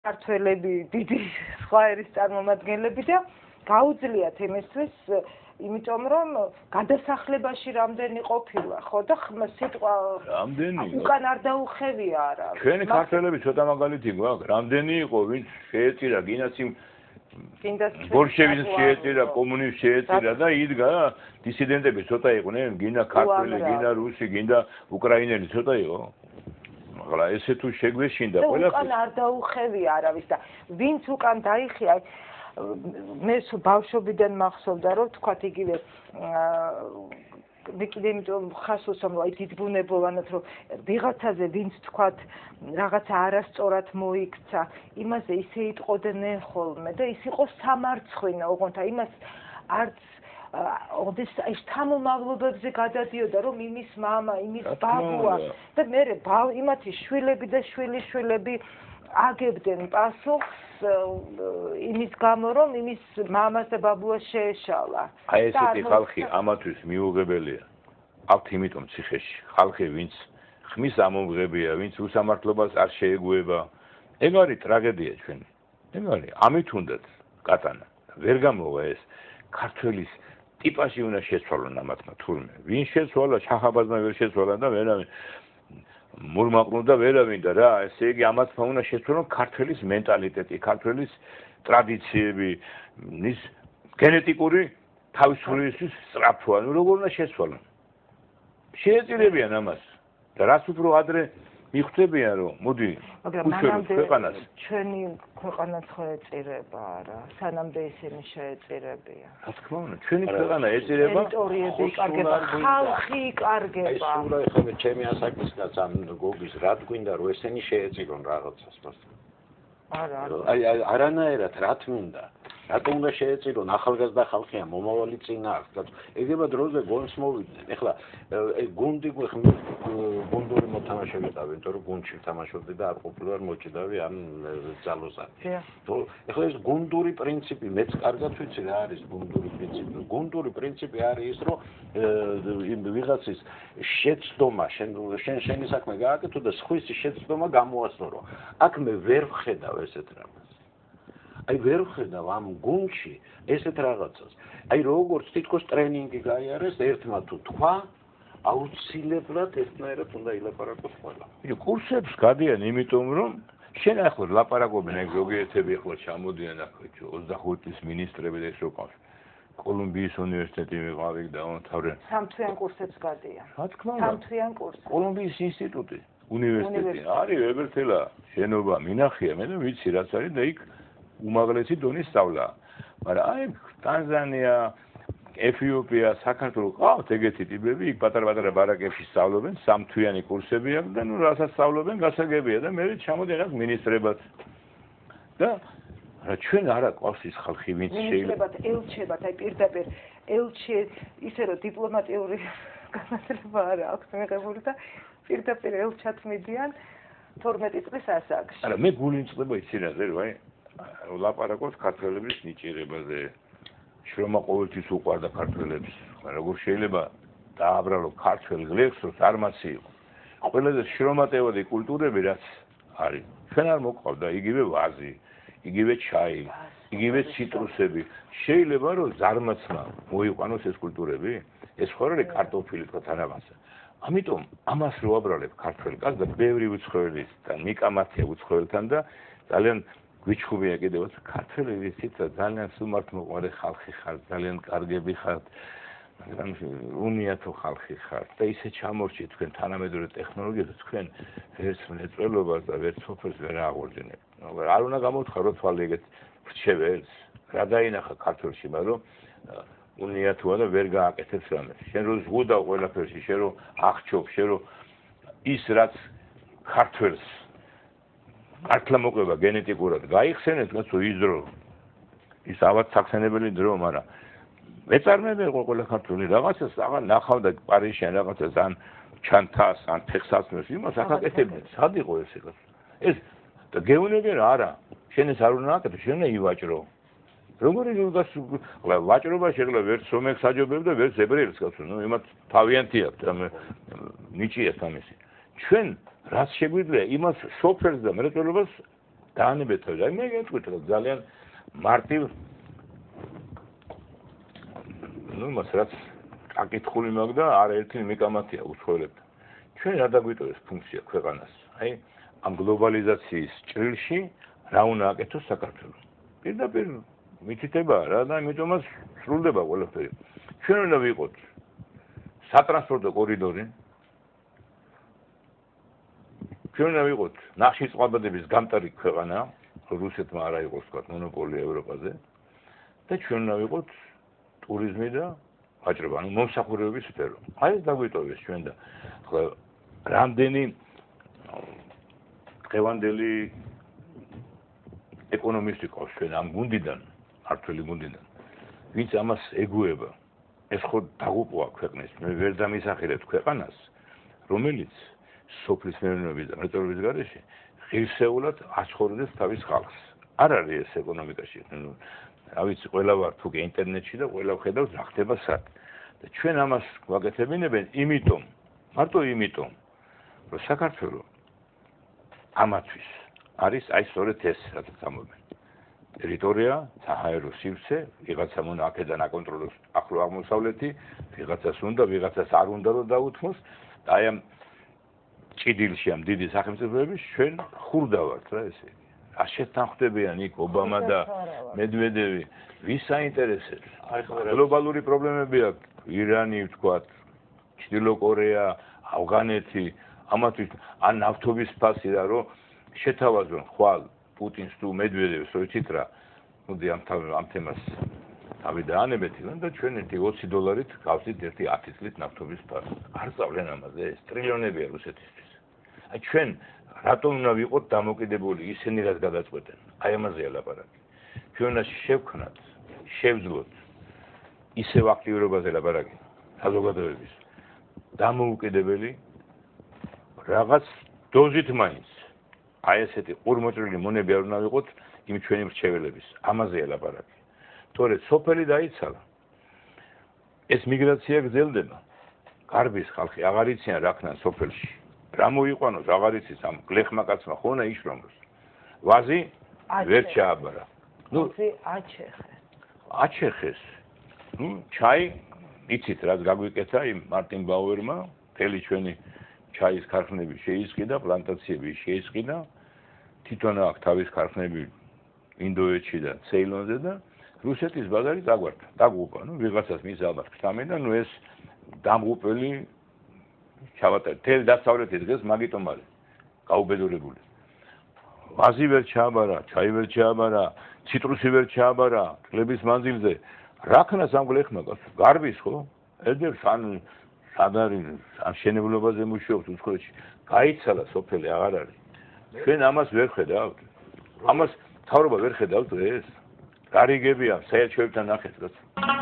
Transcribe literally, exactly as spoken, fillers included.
ქართველები დიდი სხვა ერის წარმომადგენლები და გაუძლიათ იმისთვის, იმიტომ რომ გადასახლებაში რამდენი ყოფილა, ხო და სიტყვა რამდენი უკან არ დაუხევია არა. ჩვენი ქართველები ცოტა მაგალითი გვაქვს, რამდენი იყო, ვინც შეეწირა გინაც იმ ბოლშევიზმს შეეწირა, კომუნიზმს შეეწირა და იდგა დისიდენტები ცოტა იყვნენ, გინდა ქართველი, გინდა რუსი, გინდა უკრაინელი ცოტა იყო. მაგრამ ესე თუ შეგვეშინდა ყველაფერი. უკან არ დაუხევია არავის და ვინც უკან დაიხია, მე ბავშვობიდან მახსოვდა რომ თქვათ იგივე მე კიდე იმიტომ ხას უსვამ აი დიდბუნებოვანად რომ ვიღაცაზე ვინც თქვათ რაღაცა არასწორად მოიქცა, იმაზე ისე იტყოდნენ ხოლმე და ის იყო სამარცხვინო, ოღონდ იმას არც ოდეს აი შთამომავლობებზე გადადიოდა რომ იმის მამა, იმის ბაბუა და მე იმათი შვილები და შვილიშვილები აგებდნენ პასუხს იმის გამო რომ იმის მამას და ბაბუას შეეშალა. აი ესეთი ხალხი ამათვის მიუღებელია. აქვთ იმიტომ ციხეში ხალხი ვინც ხმის ამომღებია, ვინც უსამართლობას არ შეეგუება. ეგ არის ტრაგედია ჩვენი. ეგ არის ამით უნდათ გატანა. ვერ გამოვა ეს ქართველის ტიპაში უნდა შეცვალონ ამათმა თურმე. ვინ შეცვალა, შაჰაბაზმა ვერ შეცვალა და ვერავინ მურმაყრუნ და ვერავინ და რა, ესე იგი ამათმა უნდა შეცვალონ ქართველის მენტალიტეტი, ქართველის ტრადიციები, ის გენეტიკური თავისუფლების სწრაფვა, ნუ როგორ უნდა შეცვალონ. შეეწირებიან ამას და რას უფრო ადრე მიხვდებიან რომ მოდი უშველო ქვეყანას ჩვენი ქვეყანაც ხო ეწირება რა სანამდე ისინი შეეწირებიან რა თქმა უნდა ჩვენი ქვეყანა ეწირება ტერიტორიები იკარგება ხალხი იკარგება აი სულ ახლა მე ჩემი ასაკისგან ამ გოგის რა გვინდა რომ ესენი შეეწირონ რაღაცას არა აი არანაირად რა თმინდა რატომ უნდა შეეწირონ ახალგაზრდა ხალხია მომავალი წინა აქვს ეგება დროზე გონს მოვიდნენ ეხლა გუნდი გუნდური მოთამაშეები ყავენ იმიტომ რომ გუნდში თამაშობდი და არ ყოფილვარ მოჭიდავი ამ ძალოსანი ეხლა ეს გუნდური პრინციპი მეც კარგად ვიცი რა არის გუნდური პრინციპი გუნდური პრინციპი არის ის რომ ვიღაცის შეცდომა შენ შენ შენი საქმე გააკეთო და სხვის შეცდომა გამოასწორო აქ მე ვერ ვხედავ ესეთ რაღაცას აი ვერ ვხედავ ამ გუნდში ესეთ რაღაცას. აი როგორც თითქოს ტრენინგი გაიარეს ერთმა თუ თქვა, აუცილებლად ერთნაირად უნდა ილაპარაკოს ყველა. იგი კურსებს გადიან იმიტომ რომ შენ ახლა ლაპარაკობენ ეგ ზოგიერთები ახლა ჩამოდიან ახლა ოცდახუთი წლის მინისტრები და ეს რო ყავს. კოლუმბიის უნივერსიტეტი ვიყავი და თავრენ სამთვიან კურსებს გადიან. რა თქმა უნდა. სამთვიან კურსები. კოლუმბიის ინსტიტუტი, უნივერსიტეტი. არის ვებერთელა შენობა მინახია მე და ვიცი რაც არის და იქ უმაღლესი დონის სწავლა. მაგრამ აი ტანზანია, ეთიოპია, საქართველო ყავთ ეგეთი ტიპები, იქ პატარ-პატარა ბარაკებში სწავლობენ, სამთვიანი კურსები აქვს და ნუ რასაც სწავლობენ, გასაგებია და მე ჩამოდიან აქ მინისტრებად. და რა ჩვენ არა ყავს ის ხალხი, ვინც შეიძლება მინისტრებად, ელჩებად, აი პირდაპირ ელჩი ისე რომ დიპლომატიური განათლება არა აქვს მიღებული და პირდაპირ ელჩად მიდიან თორმეტი წლის ასაკში. არა, მე გული მწყდება იცი რა ზე რა ლაპარაკობთ ქართველების ნიჭიერებაზე. შრომა ყოველთვის უყვარდა ქართველებს. როგორ შეიძლება დააბრალო ქართველ გლეხს, რომ არ მასი იყო. ყველაზე შრომატევადი კულტურები რაც არის. ჩვენ არ მოყავდა იგივე ვაზი, იგივე ჩაი, იგივე ციტრუსები. შეიძლება რომ ზარმაცმა მოიყვანოს ეს კულტურები? ეს ხო არის კარტოფილი თქვა თანაბასა. ამიტომ ამას რო აბრალებ ქართველ კაცს და ბევრი უცხოელისთან, მიკამათია უცხოელთან და ძალიან გვიჩხუბია კიდევაც ქართველები ციტა ძალიან სუმართმოყვარე ხალხი ხართ, ძალიან კარგები ხართ, მაგრამ უნიათო ხალხი ხართ და ისე ჩამორჩით თქვენ თანამედროვე ტექნოლოგიებს თქვენ ვერც მრეწველობას და ვერც სოფელს ვერ აღორძინებთ. მაგრამ არ უნდა გამოთხარო თვალი ეგეთ რჩევებს. რა დაინახა ქართველში, მაგრამ უნიათოა და ვერ გააკეთებს რამე. შენ რო ზღუდავ ყველაფერში, შენ რო აღჩობ, შენ რო ის რაც ქართველს მართლა მოყვება გენეტიკურად გაიხსენეთ კაცო ის დრო ის ავად საქსენებელი დრო მაგრამ მეწარმეები იყო ყველა ქართული რაღაცას აღარ ნახავდა პარიზში რაღაცას ან ჩანთას ან ფეხსაცმელს იმას ახაკეთებდნენ სად იყო ეს ეგ ეს და გეუნებიან არა შენ ეს არ უნდა აკეთო შენ ივაჭრო როგორი გულგას ვაჭრობა შეიძლება ვერც სომეხს აჯობებ და ვერც ებრაელს კაცო ნუ იმათ თავიანთი აქვს ამ ნიჭიას ამისი ჩვენ რაც შეგვიძლია იმას სოფელს და მრეწველობას დაანებეთ თავი. აი მე გეტყვით რომ ძალიან მარტივ ну მას რაც აკითხული მაქვს და არაერთი მიკამათია უცხოელებთან. ჩვენ რა დაგვიტოვეს ფუნქცია ქვეყანას. აი ამ გლობალიზაციის ჭრილში რა უნდა აკეთოს საქართველოს. პირდაპირ მითითებაა რა და იმიტომაც სრულდება ყველაფერი. ჩვენ უნდა ვიყოთ სატრანსპორტო კორიდორი. ჩვენ უნდა ვიყოთ ნახშირწყალბადების გამტარი ქვეყანა, რუსეთმა არა იყოს თქვა მონოპოლი ევროპაზე და ჩვენ უნდა ვიყოთ ტურიზმი და ვაჭრობა, ანუ მომსახურებების სფერო. აი ეს დაგვიტოვეს ჩვენ და ახლა რამდენი დღევანდელი ეკონომისტი ყავს ჩვენ ამ გუნდიდან, ქართული გუნდიდან, ვინც ამას ეგუება. ეს ხო დაღუპვა ქვეყნის, მე ვერ დამისახერებ ქვეყანას, რომელიც სოფლის მეურნეობის და მრეწველობის გარეშე ღირსეულად აცხოვრებს თავის ხალხს. არ არის ეს ეკონომიკაში. რა ვიცი, ყველა ვარ თუ ინტერნეტში და ყველა ხედავს რა ხდება სად. და ჩვენ ამას ვაკეთებინებენ იმიტომ, მარტო იმიტომ, რომ საქართველოს ამათვის არის აი სწორედ ეს, რაც ამობენ. ტერიტორია, საჰაერო სივრცე, ვიღაცა უნდა აქედან აკონტროლოს ახლო აღმოსავლეთი, ვიღაცას უნდა, ვიღაცას არ უნდა რომ დაუთმოს და აი ამ ჭიდილში ამ დიდი სახელმწიფოების ჩვენ ხურდა ვართ რა ესე. რა შეთანხმდებიან იქ ობამა და მედვედევი, ვის საინტერესებს? აი ხო გლობალური პრობლემები აქვს, ირანი ვთქვათ, ჩრდილო კორეა, ავღანეთი, ამათვის ან ნავთობის ფასი და რომ შეთავაზონ ხვალ პუტინს თუ მედვედევს რო იცით რა, მოდი ამ ამ თემას თავი დაანებეთ და ჩვენ ერთი ოცი დოლარით გავსით ერთი ათი წლით ნავთობის ფასს. არ სწავლენ ამაზე, ეს ტრილიონებია რუსეთისთვის. აი ჩვენ რატომ უნდა ვიყოთ დამოკიდებული ისინი რაც გადაწყვეტენ? აი ამაზეა ლაპარაკი. ჩვენ უნდა შევქნათ, შევძლოთ ისევ აქტიურობაზე ლაპარაკი საზოგადოების დამოუკიდებელი რაღაც დოზით მაინც. აი ესეთი ყურმოჭრილი მონები არ უნდა ვიყოთ იმ ჩვენი მრჩეველების. ამაზეა ლაპარაკი. თორე სოფელი დაიცალა. ეს მიგრაცია გრძელდება. გარბის ხალხი აღარ იციან რა ქნან სოფელში. რა მოიყვანოს აღარ იცის ამ გლეხმა კაცმა ხო უნდა იშრომოს. ვაზი ვერ ჩააბარა. ნუ აჩეხეს. აჩეხეს. ნუ ჩაი იცით რაც გაგვიკეთა იმ მარტინ ბაუერმა, მთელი ჩვენი ჩაის ქარხნები შეისყიდა, პლანტაციები შეისყიდა. თვითონ აქ თავის ქარხნები ინდოეთში და ცეილონზე და რუსეთის ბაზარი დაგვარდა, დაგუპა. ნუ ვიღაცას მის ალბათ ხსამენ და ნუ ეს დამღუპელი ჩავატარ. თელ დასავლეთი დღეს მაგიტომ არის გაუბედურებული. ვაზი ვერ ჩააბარა, ჩაი ვერ ჩააბარა, ციტრუსი ვერ ჩააბარა, წლების მანძილზე. რა ქნას ამ გლეხმა კაცო? გარბის ხო? ედებს ან სად არის ამ შენებლობაზე მუშაობს უცხოეთში. გაიცალა სოფელი აღარ არის. ჩვენ ამას ვერ ხედავთ. ამას თავრობა ვერ ხედავთ ეს. გარიგებია საერთაშორისო ნახეთ კაცო.